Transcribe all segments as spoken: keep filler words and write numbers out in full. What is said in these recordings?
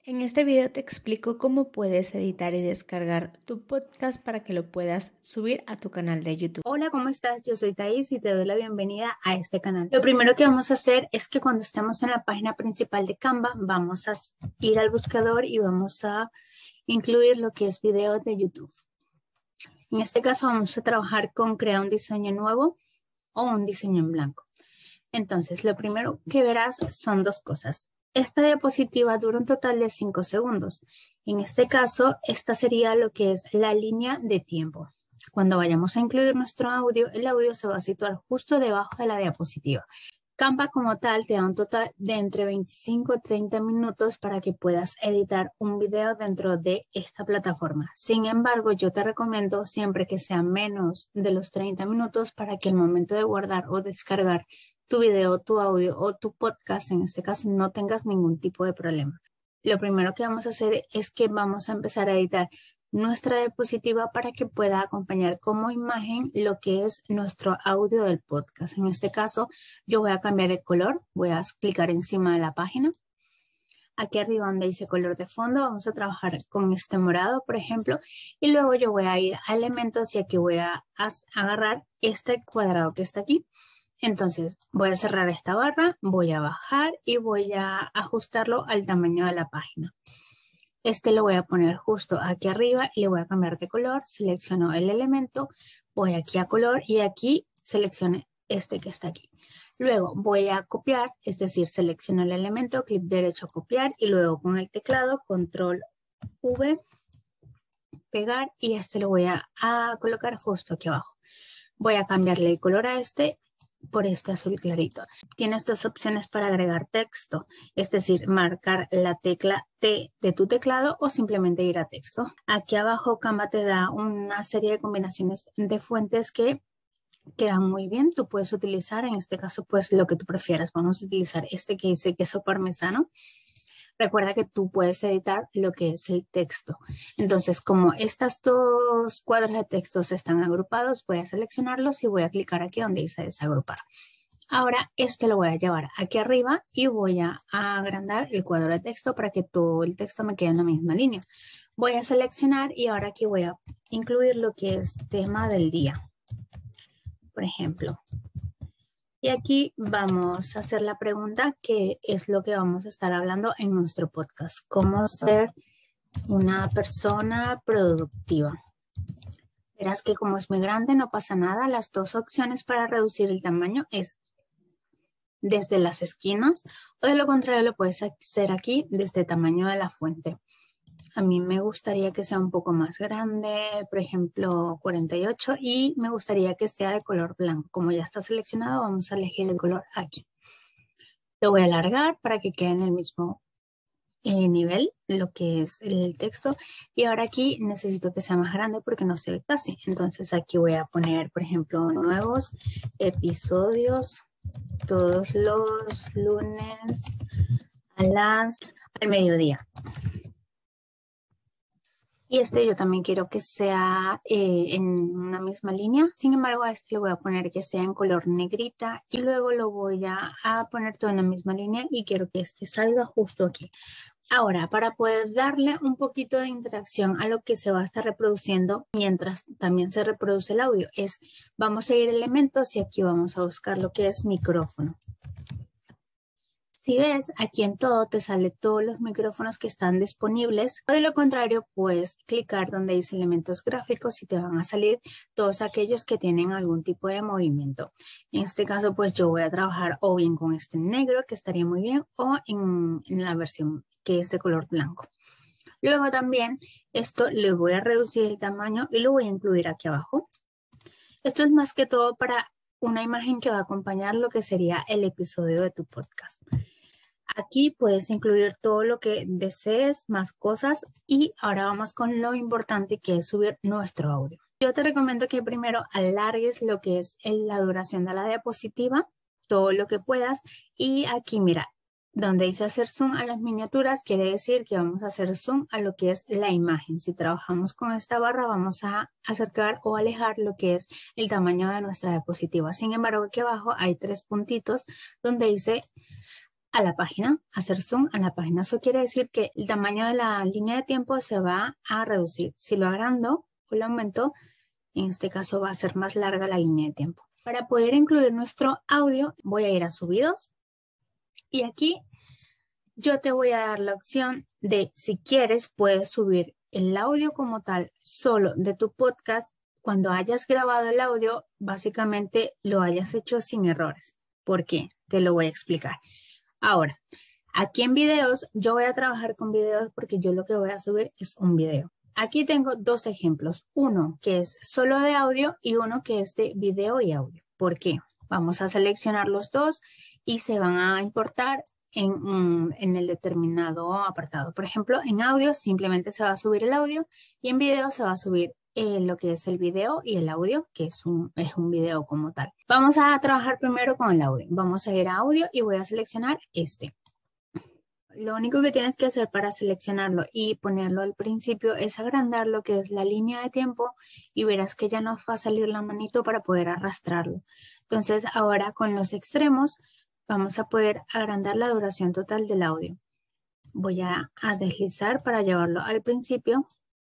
En este video te explico cómo puedes editar y descargar tu podcast para que lo puedas subir a tu canal de YouTube. Hola, ¿cómo estás? Yo soy Thais y te doy la bienvenida a este canal. Lo primero que vamos a hacer es que cuando estemos en la página principal de Canva, vamos a ir al buscador y vamos a incluir lo que es video de YouTube. En este caso vamos a trabajar con crear un diseño nuevo o un diseño en blanco. Entonces, lo primero que verás son dos cosas. Esta diapositiva dura un total de cinco segundos. En este caso, esta sería lo que es la línea de tiempo. Cuando vayamos a incluir nuestro audio, el audio se va a situar justo debajo de la diapositiva. Canva como tal te da un total de entre veinticinco a treinta minutos para que puedas editar un video dentro de esta plataforma. Sin embargo, yo te recomiendo siempre que sea menos de los treinta minutos para que al momento de guardar o descargar tu video, tu audio o tu podcast, en este caso, no tengas ningún tipo de problema. Lo primero que vamos a hacer es que vamos a empezar a editar nuestra diapositiva para que pueda acompañar como imagen lo que es nuestro audio del podcast. En este caso, yo voy a cambiar el color, voy a clicar encima de la página. Aquí arriba donde dice color de fondo, vamos a trabajar con este morado, por ejemplo, y luego yo voy a ir a elementos y aquí voy a agarrar este cuadrado que está aquí. Entonces voy a cerrar esta barra, voy a bajar y voy a ajustarlo al tamaño de la página. Este lo voy a poner justo aquí arriba y le voy a cambiar de color. Selecciono el elemento, voy aquí a color y aquí selecciono este que está aquí. Luego voy a copiar, es decir, selecciono el elemento, clic derecho a copiar y luego con el teclado, control V, pegar y este lo voy a, a colocar justo aquí abajo. Voy a cambiarle el color a este por este azul clarito. Tienes dos opciones para agregar texto, es decir, marcar la tecla T de tu teclado o simplemente ir a texto. Aquí abajo Canva te da una serie de combinaciones de fuentes que quedan muy bien. Tú puedes utilizar, en este caso, pues lo que tú prefieras. Vamos a utilizar este que dice queso parmesano. Recuerda que tú puedes editar lo que es el texto. Entonces, como estos dos cuadros de textos están agrupados, voy a seleccionarlos y voy a clicar aquí donde dice desagrupar. Ahora, este lo voy a llevar aquí arriba y voy a agrandar el cuadro de texto para que todo el texto me quede en la misma línea. Voy a seleccionar y ahora aquí voy a incluir lo que es tema del día. Por ejemplo. Y aquí vamos a hacer la pregunta que es lo que vamos a estar hablando en nuestro podcast. ¿Cómo ser una persona productiva? Verás que como es muy grande no pasa nada. Las dos opciones para reducir el tamaño es desde las esquinas o de lo contrario lo puedes hacer aquí desde el tamaño de la fuente. A mí me gustaría que sea un poco más grande, por ejemplo cuarenta y ocho, y me gustaría que sea de color blanco. Como ya está seleccionado, vamos a elegir el color aquí. Lo voy a alargar para que quede en el mismo eh, nivel, lo que es el texto. Y ahora aquí necesito que sea más grande porque no se ve casi. Entonces aquí voy a poner, por ejemplo, nuevos episodios todos los lunes a las, al mediodía. Y este yo también quiero que sea eh, en una misma línea. Sin embargo, a este le voy a poner que sea en color negrita. Y luego lo voy a, a poner todo en la misma línea. Y quiero que este salga justo aquí. Ahora, para poder darle un poquito de interacción a lo que se va a estar reproduciendo mientras también se reproduce el audio, es vamos a ir a elementos y aquí vamos a buscar lo que es micrófono. Si ves, aquí en todo te sale todos los micrófonos que están disponibles. O de lo contrario, puedes clicar donde dice elementos gráficos y te van a salir todos aquellos que tienen algún tipo de movimiento. En este caso, pues yo voy a trabajar o bien con este negro, que estaría muy bien, o en, en la versión que es de color blanco. Luego también esto le voy a reducir el tamaño y lo voy a incluir aquí abajo. Esto es más que todo para una imagen que va a acompañar lo que sería el episodio de tu podcast. Aquí puedes incluir todo lo que desees, más cosas, y ahora vamos con lo importante que es subir nuestro audio. Yo te recomiendo que primero alargues lo que es la duración de la diapositiva, todo lo que puedas, y aquí mira, donde dice hacer zoom a las miniaturas, quiere decir que vamos a hacer zoom a lo que es la imagen. Si trabajamos con esta barra vamos a acercar o alejar lo que es el tamaño de nuestra diapositiva. Sin embargo, aquí abajo hay tres puntitos donde dice a la página, hacer zoom a la página. Eso quiere decir que el tamaño de la línea de tiempo se va a reducir. Si lo agrando o lo aumento, en este caso va a ser más larga la línea de tiempo. Para poder incluir nuestro audio, voy a ir a subidos y aquí yo te voy a dar la opción de, si quieres, puedes subir el audio como tal solo de tu podcast. Cuando hayas grabado el audio, básicamente lo hayas hecho sin errores. ¿Por qué? Te lo voy a explicar. Ahora, aquí en videos, yo voy a trabajar con videos porque yo lo que voy a subir es un video. Aquí tengo dos ejemplos, uno que es solo de audio y uno que es de video y audio. ¿Por qué? Vamos a seleccionar los dos y se van a importar en, um, en el determinado apartado. Por ejemplo, en audio simplemente se va a subir el audio y en video se va a subir eh, lo que es el video y el audio, que es un, es un video como tal. Vamos a trabajar primero con el audio. Vamos a ir a audio y voy a seleccionar este. Lo único que tienes que hacer para seleccionarlo y ponerlo al principio es agrandar lo que es la línea de tiempo y verás que ya nos va a salir la manito para poder arrastrarlo. Entonces ahora con los extremos vamos a poder agrandar la duración total del audio. Voy a, a deslizar para llevarlo al principio.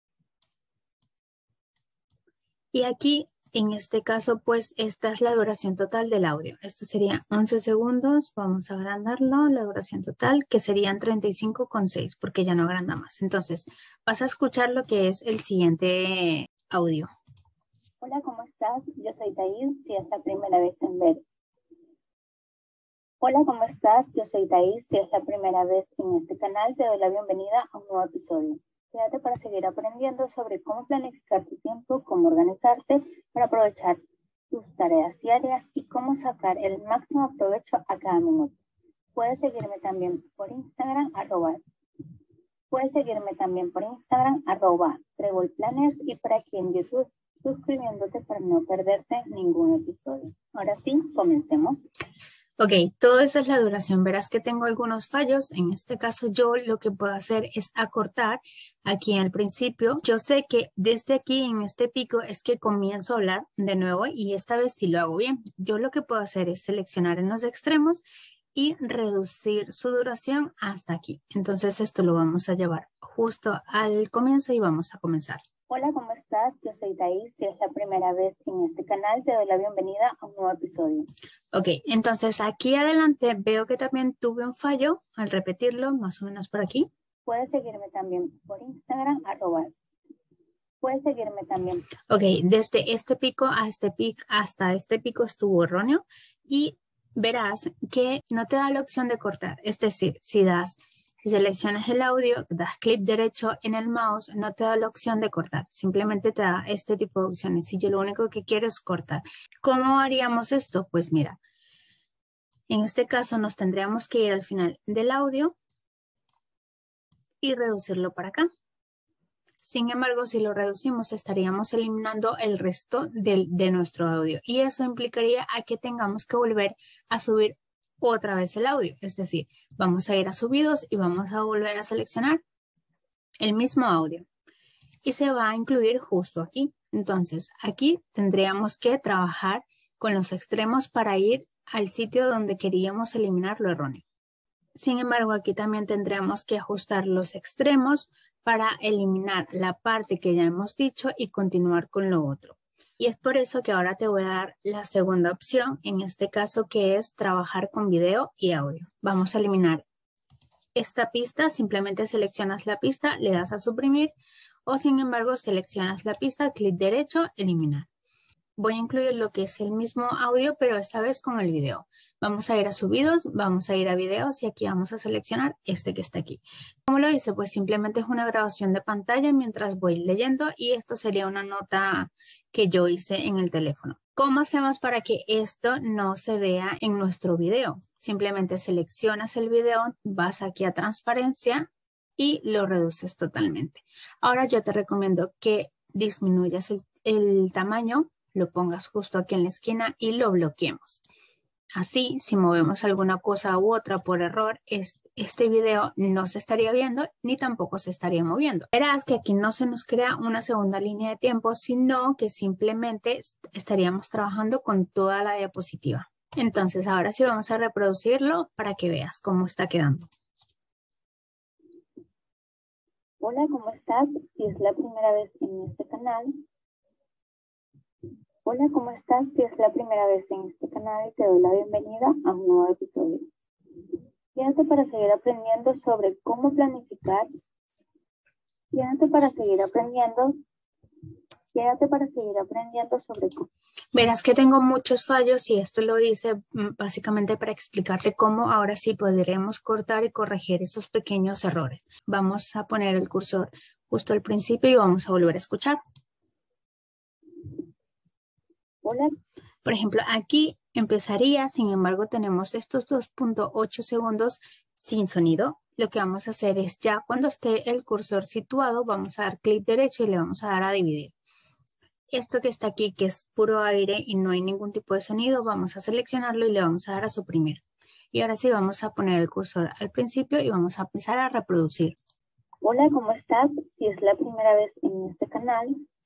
Y aquí, en este caso, pues esta es la duración total del audio. Esto sería once segundos. Vamos a agrandarlo, la duración total, que serían treinta y cinco coma seis, porque ya no agranda más. Entonces, vas a escuchar lo que es el siguiente audio. Hola, ¿cómo estás? Yo soy Thais, si es la primera vez en ver. Hola, ¿cómo estás? Yo soy Thais, si es la primera vez en este canal, te doy la bienvenida a un nuevo episodio. Quédate para seguir aprendiendo sobre cómo planificar tu tiempo, cómo organizarte para aprovechar tus tareas diarias y cómo sacar el máximo provecho a cada minuto. Puedes seguirme también por Instagram, arroba, puedes seguirme también por Instagram, arroba trebolplanners y por aquí en YouTube, suscribiéndote para no perderte ningún episodio. Ahora sí, comencemos. Ok, todo eso es la duración. Verás que tengo algunos fallos. En este caso yo lo que puedo hacer es acortar aquí al principio. Yo sé que desde aquí en este pico es que comienzo a hablar de nuevo y esta vez sí lo hago bien. Yo lo que puedo hacer es seleccionar en los extremos y reducir su duración hasta aquí. Entonces esto lo vamos a llevar justo al comienzo y vamos a comenzar. Hola, ¿cómo estás? Yo soy Thais. Si es la primera vez en este canal, te doy la bienvenida a un nuevo episodio. Ok, entonces aquí adelante veo que también tuve un fallo al repetirlo, más o menos por aquí. Puedes seguirme también por Instagram, arroba. Puedes seguirme también. Ok, desde este pico a este pico hasta este pico estuvo erróneo y verás que no te da la opción de cortar. Es decir, si das... Si seleccionas el audio, das clic derecho en el mouse, no te da la opción de cortar. Simplemente te da este tipo de opciones. Y yo lo único que quiero es cortar. ¿Cómo haríamos esto? Pues mira, en este caso nos tendríamos que ir al final del audio y reducirlo para acá. Sin embargo, si lo reducimos, estaríamos eliminando el resto del, de nuestro audio. Y eso implicaría a que tengamos que volver a subir otra vez el audio, es decir, vamos a ir a subidos y vamos a volver a seleccionar el mismo audio y se va a incluir justo aquí. Entonces aquí tendríamos que trabajar con los extremos para ir al sitio donde queríamos eliminar lo erróneo. Sin embargo, aquí también tendríamos que ajustar los extremos para eliminar la parte que ya hemos dicho y continuar con lo otro. Y es por eso que ahora te voy a dar la segunda opción, en este caso que es trabajar con video y audio. Vamos a eliminar esta pista, simplemente seleccionas la pista, le das a suprimir o sin embargo seleccionas la pista, clic derecho, eliminar. Voy a incluir lo que es el mismo audio, pero esta vez con el video. Vamos a ir a subidos, vamos a ir a videos y aquí vamos a seleccionar este que está aquí. ¿Cómo lo hice? Pues simplemente es una grabación de pantalla mientras voy leyendo y esto sería una nota que yo hice en el teléfono. ¿Cómo hacemos para que esto no se vea en nuestro video? Simplemente seleccionas el video, vas aquí a transparencia y lo reduces totalmente. Ahora yo te recomiendo que disminuyas el, el tamaño, lo pongas justo aquí en la esquina y lo bloqueemos. Así, si movemos alguna cosa u otra por error, este video no se estaría viendo ni tampoco se estaría moviendo. Verás que aquí no se nos crea una segunda línea de tiempo, sino que simplemente estaríamos trabajando con toda la diapositiva. Entonces ahora sí vamos a reproducirlo para que veas cómo está quedando. Hola, ¿cómo estás? Si es la primera vez en este canal. Hola, ¿cómo estás? Si es la primera vez en este canal, te doy la bienvenida a un nuevo episodio. Quédate para seguir aprendiendo sobre cómo planificar. Quédate para seguir aprendiendo. Quédate para seguir aprendiendo sobre cómo. Verás que tengo muchos fallos y esto lo hice mm, básicamente para explicarte cómo ahora sí podremos cortar y corregir esos pequeños errores. Vamos a poner el cursor justo al principio y vamos a volver a escuchar. Hola. Por ejemplo, aquí empezaría, sin embargo, tenemos estos dos punto ocho segundos sin sonido. Lo que vamos a hacer es ya cuando esté el cursor situado, vamos a dar clic derecho y le vamos a dar a dividir. Esto que está aquí, que es puro aire y no hay ningún tipo de sonido, vamos a seleccionarlo y le vamos a dar a suprimir. Y ahora sí vamos a poner el cursor al principio y vamos a empezar a reproducir. Hola, ¿cómo estás? Si es la primera vez en este canal.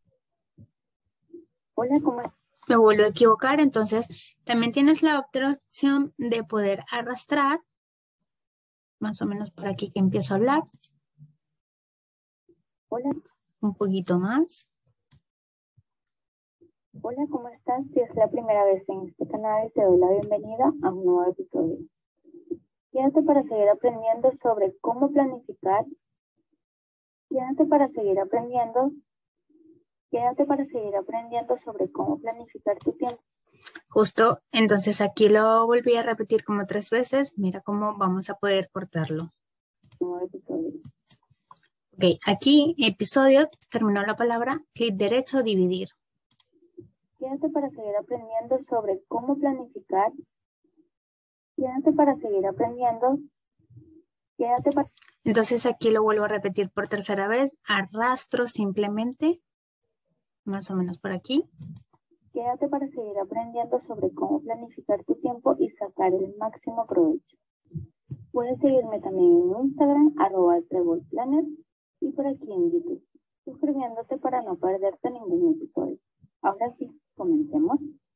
Hola, ¿cómo estás? Me vuelvo a equivocar, entonces también tienes la otra opción de poder arrastrar, más o menos por aquí que empiezo a hablar. Hola. Un poquito más. Hola, ¿cómo estás? Si es la primera vez en este canal, te doy la bienvenida a un nuevo episodio. Quédate para seguir aprendiendo sobre cómo planificar. Quédate para seguir aprendiendo. Quédate para seguir aprendiendo sobre cómo planificar tu tiempo. Justo, entonces aquí lo volví a repetir como tres veces. Mira cómo vamos a poder cortarlo. Nuevo episodio. Ok, aquí, episodio, terminó la palabra, clic derecho, dividir. Quédate para seguir aprendiendo sobre cómo planificar. Quédate para seguir aprendiendo. Quédate para... Entonces aquí lo vuelvo a repetir por tercera vez. Arrastro simplemente, más o menos por aquí. Quédate para seguir aprendiendo sobre cómo planificar tu tiempo y sacar el máximo provecho. Puedes seguirme también en Instagram, arroba trebolplanner, y por aquí en YouTube, suscribiéndote para no perderte ningún episodio. Ahora sí, comencemos.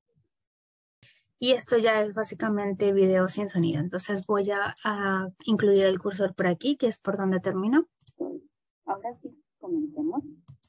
Y esto ya es básicamente video sin sonido. Entonces voy a, a incluir el cursor por aquí, que es por donde termino. Ahora sí, comencemos.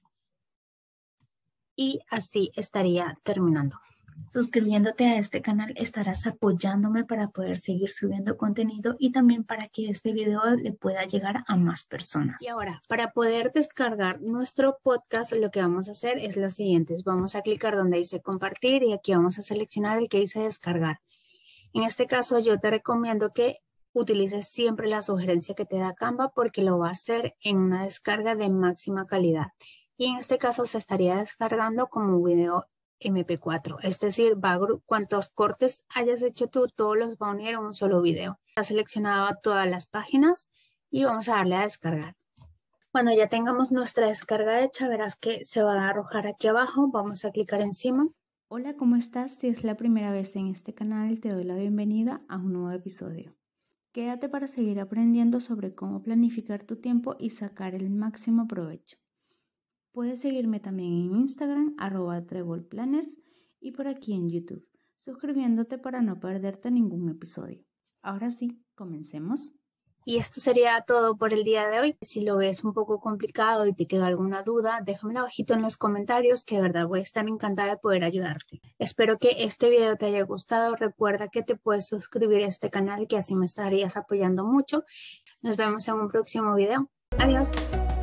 Y así estaría terminando. Suscribiéndote a este canal estarás apoyándome para poder seguir subiendo contenido y también para que este video le pueda llegar a más personas. Y ahora, para poder descargar nuestro podcast, lo que vamos a hacer es lo siguiente. Vamos a clicar donde dice compartir y aquí vamos a seleccionar el que dice descargar. En este caso, yo te recomiendo que utilices siempre la sugerencia que te da Canva porque lo va a hacer en una descarga de máxima calidad. Y en este caso se estaría descargando como un video eme pe cuatro, es decir, va a cuantos cortes hayas hecho tú, todos los va a unir en un solo video. Está seleccionado todas las páginas y vamos a darle a descargar. Cuando ya tengamos nuestra descarga hecha, verás que se va a arrojar aquí abajo. Vamos a clicar encima. Hola, ¿cómo estás? Si es la primera vez en este canal, te doy la bienvenida a un nuevo episodio. Quédate para seguir aprendiendo sobre cómo planificar tu tiempo y sacar el máximo provecho. Puedes seguirme también en Instagram, arroba trebolplanners, y por aquí en YouTube, suscribiéndote para no perderte ningún episodio. Ahora sí, comencemos. Y esto sería todo por el día de hoy. Si lo ves un poco complicado y te queda alguna duda, déjamelo abajito en los comentarios, que de verdad voy a estar encantada de poder ayudarte. Espero que este video te haya gustado. Recuerda que te puedes suscribir a este canal, que así me estarías apoyando mucho. Nos vemos en un próximo video. Adiós.